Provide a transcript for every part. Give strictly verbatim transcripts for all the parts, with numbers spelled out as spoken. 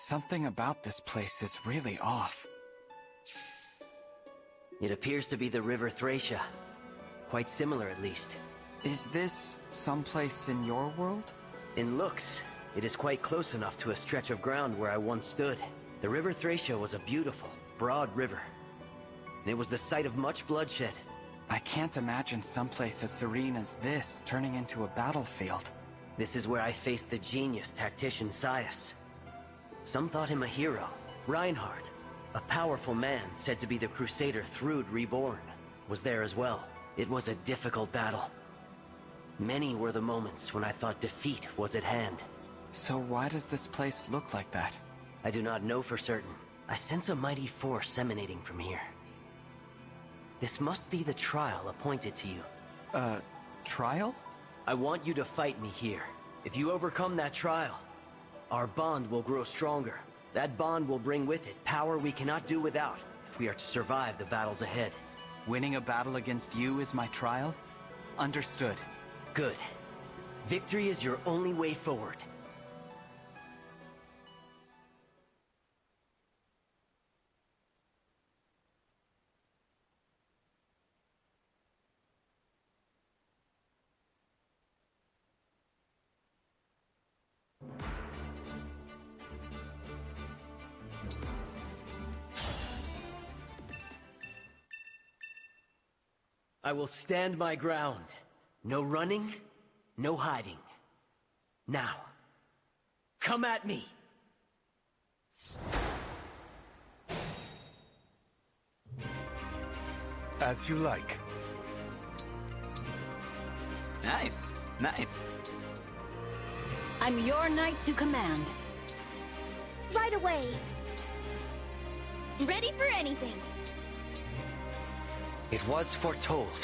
Something about this place is really off. It appears to be the River Thracia. Quite similar, at least. Is this someplace in your world? In looks, it is quite close enough to a stretch of ground where I once stood. The River Thracia was a beautiful, broad river. And it was the site of much bloodshed. I can't imagine someplace as serene as this turning into a battlefield. This is where I faced the genius tactician Sias. Some thought him a hero. Reinhardt, a powerful man said to be the Crusader Thrud reborn, was there as well. It was a difficult battle. Many were the moments when I thought defeat was at hand. So why does this place look like that? I do not know for certain. I sense a mighty force emanating from here. This must be the trial appointed to you. Uh, trial? I want you to fight me here. If you overcome that trial, our bond will grow stronger. That bond will bring with it power we cannot do without if we are to survive the battles ahead. Winning a battle against you is my trial? Understood. Good. Victory is your only way forward. I will stand my ground. No running, no hiding. Now, come at me! As you like. Nice, nice. I'm your knight to command. Right away. Ready for anything. It was foretold.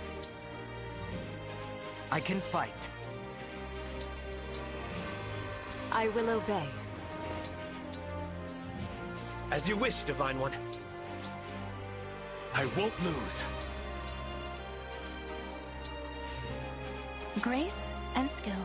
I can fight. I will obey. As you wish, Divine One. I won't lose. Grace and skill.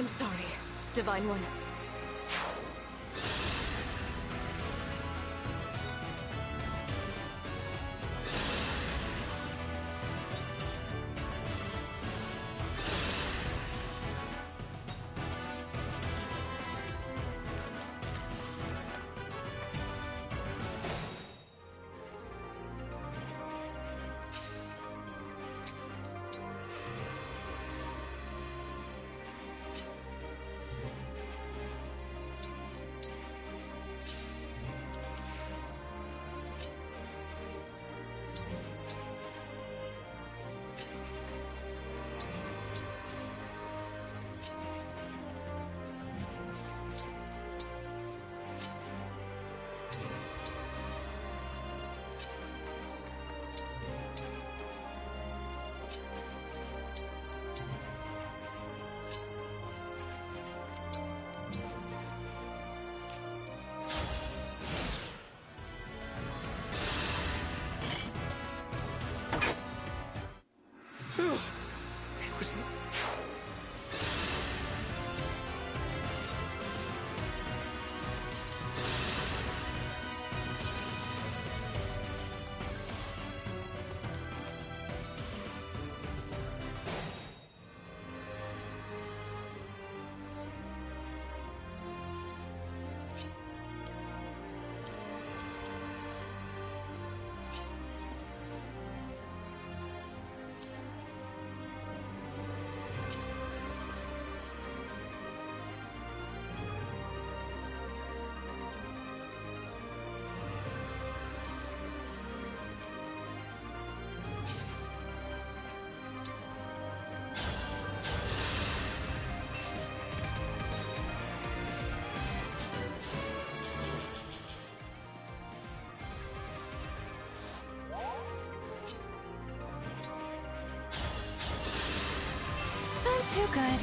I'm sorry, Divine One. It was... Not too good.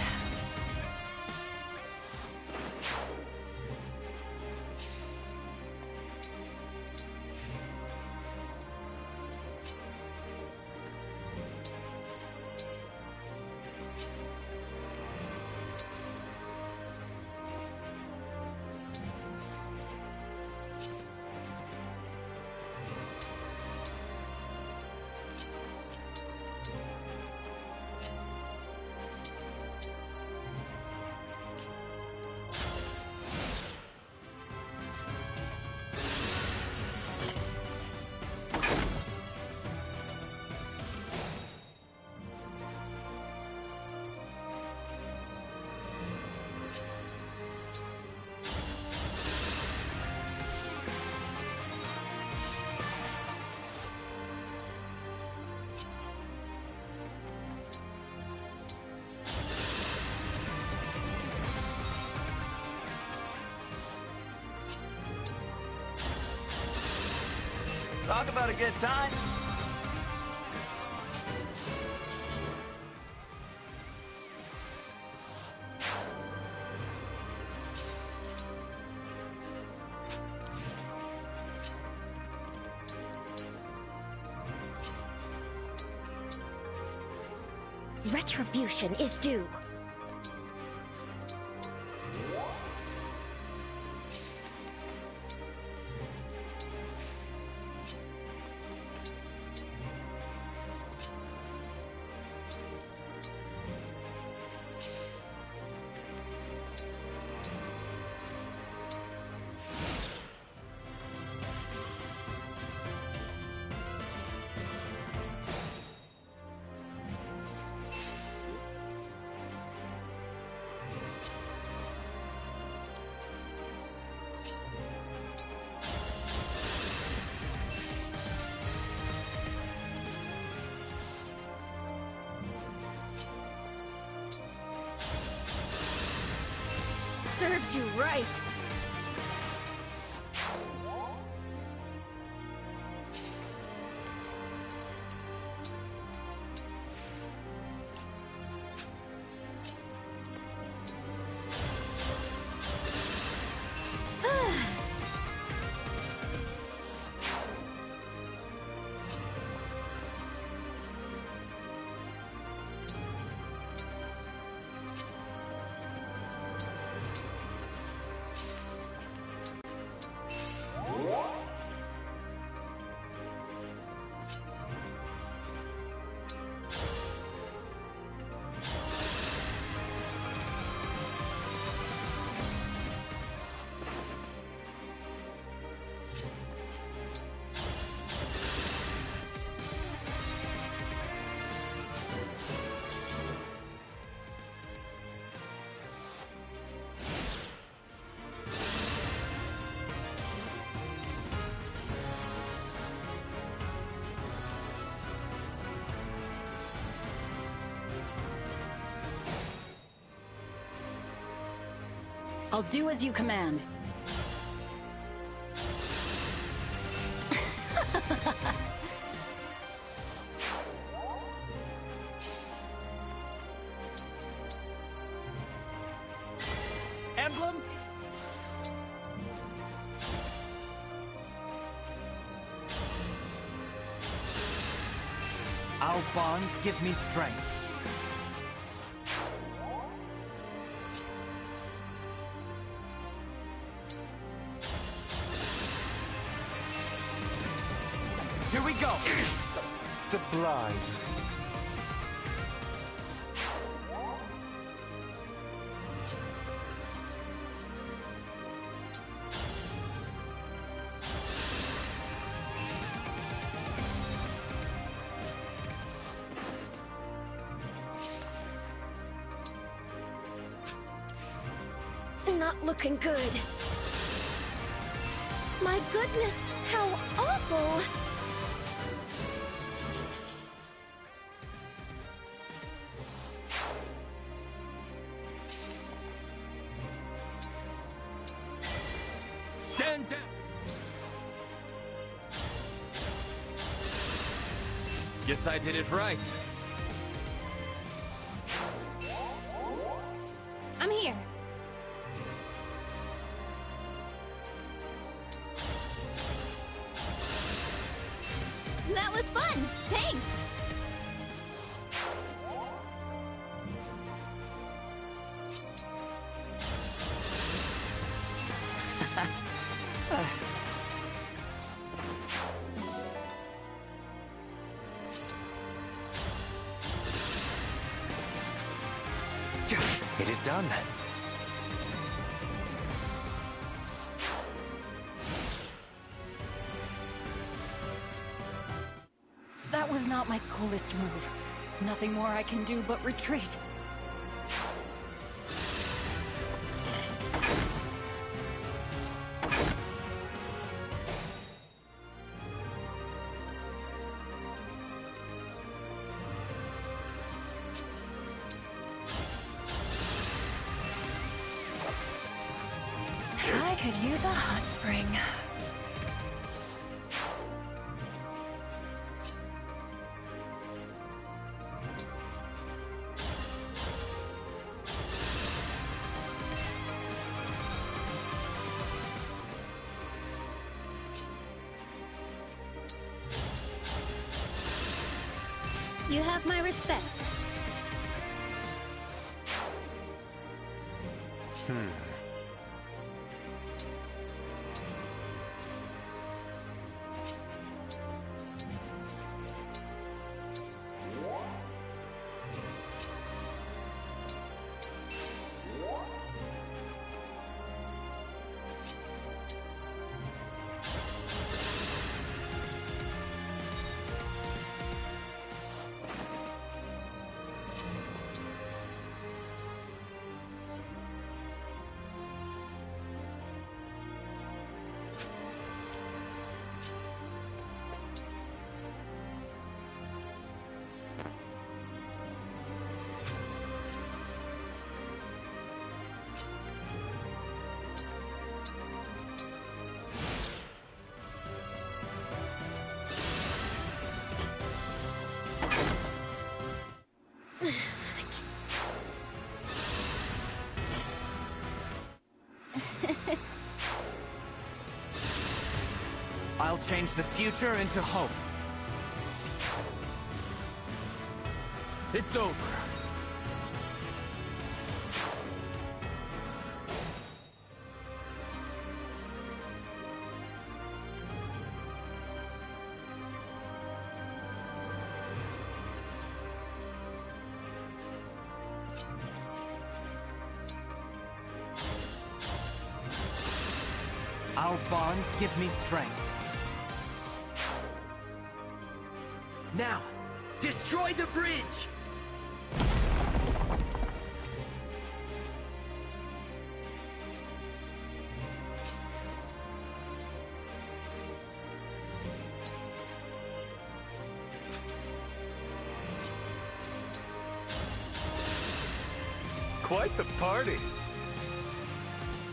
Talk about a good time. Retribution is due. Serves you right. I'll do as you command. Emblem? Our bonds give me strength. Here we go! Sublime. Not looking good. My goodness, how awful! Stand down! Guess I did it right. I'm here. That was fun! Thanks! It is done. That was not my coolest move. Nothing more I can do but retreat. I could use a hot spring. You have my respect. I'll change the future into hope. It's over. Our bonds give me strength. Now, destroy the bridge! Quite the party.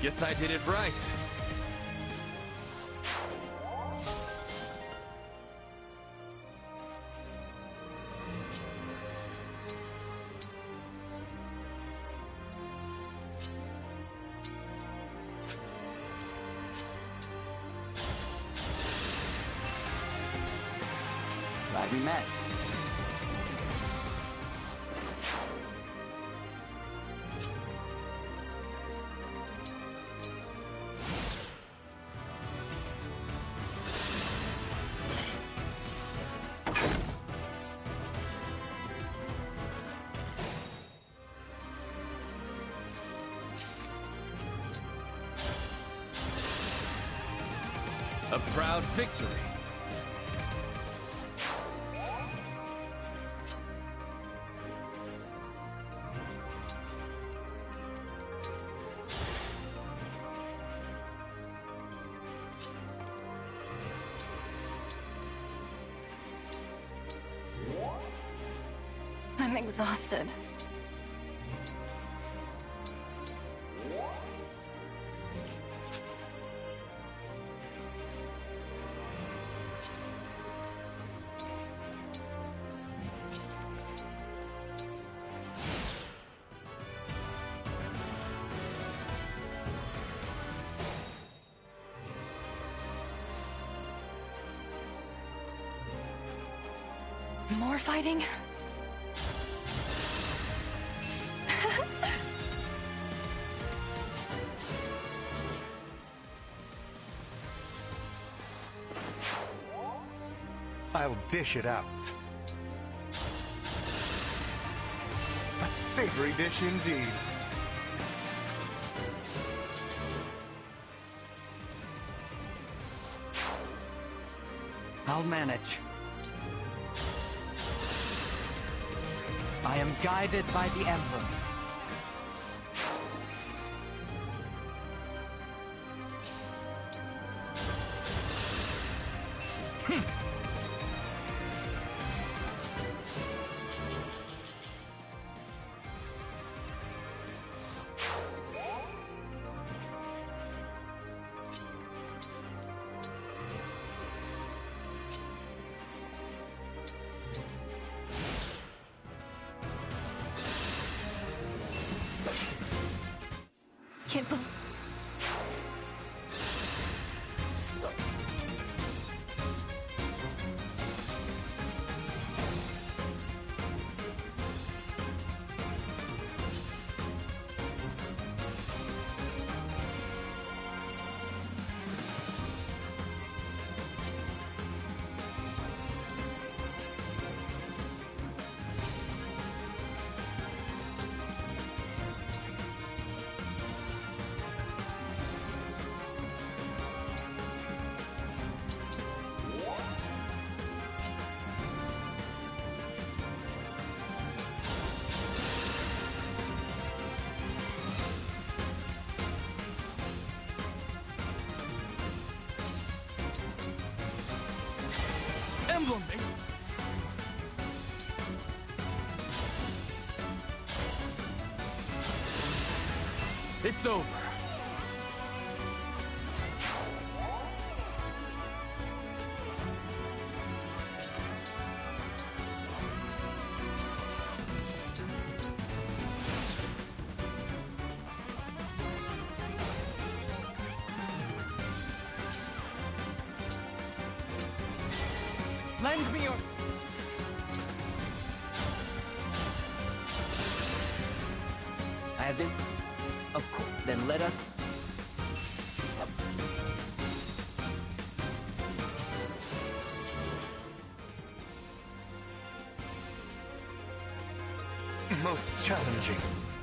Guess I did it right. Glad we met. A proud victory. I'm exhausted. More fighting? I'll dish it out. A savory dish indeed. I'll manage. I am guided by the emblems. Can't believe... Emblem! It's over. Lend me your... I have been... Of course. Then let us... Most challenging.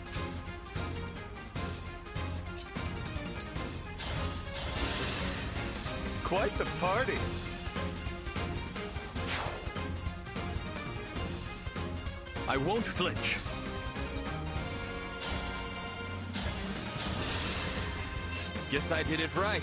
Quite the party. I won't flinch. Guess I did it right.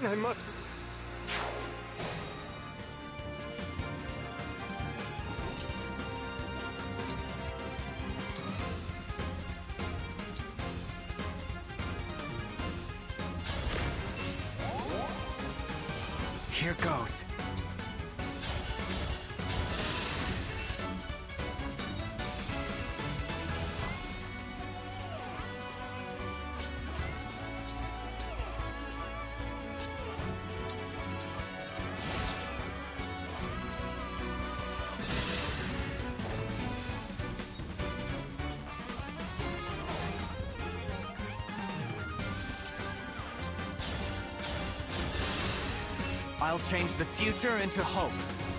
I must... Here goes. I'll change the future into hope.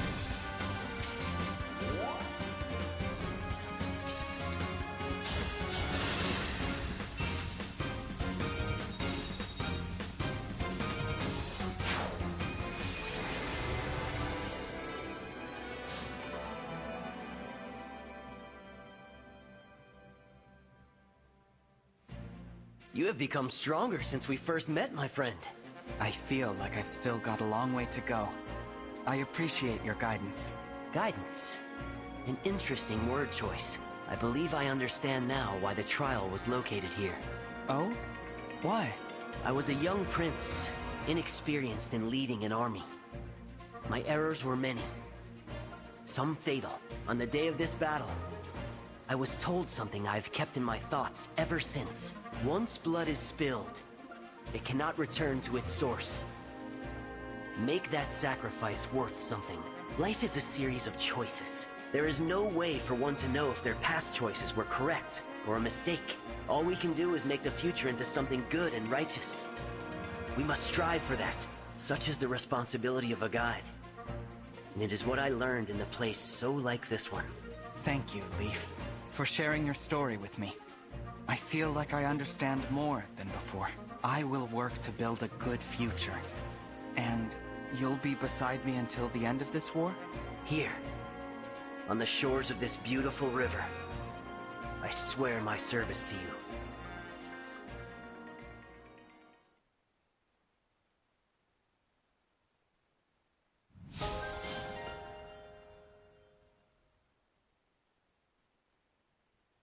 You have become stronger since we first met, my friend. I feel like I've still got a long way to go. I appreciate your guidance. Guidance. An interesting word choice. I believe I understand now why the trial was located here. Oh? Why? I was a young prince, inexperienced in leading an army. My errors were many. Some fatal. On the day of this battle, I was told something I've kept in my thoughts ever since. Once blood is spilled, it cannot return to its source. Make that sacrifice worth something. Life is a series of choices. There is no way for one to know if their past choices were correct or a mistake. All we can do is make the future into something good and righteous. We must strive for that. Such is the responsibility of a guide. And it is what I learned in a place so like this one. Thank you, Leaf, for sharing your story with me. I feel like I understand more than before. I will work to build a good future. And you'll be beside me until the end of this war? Here, on the shores of this beautiful river, I swear my service to you.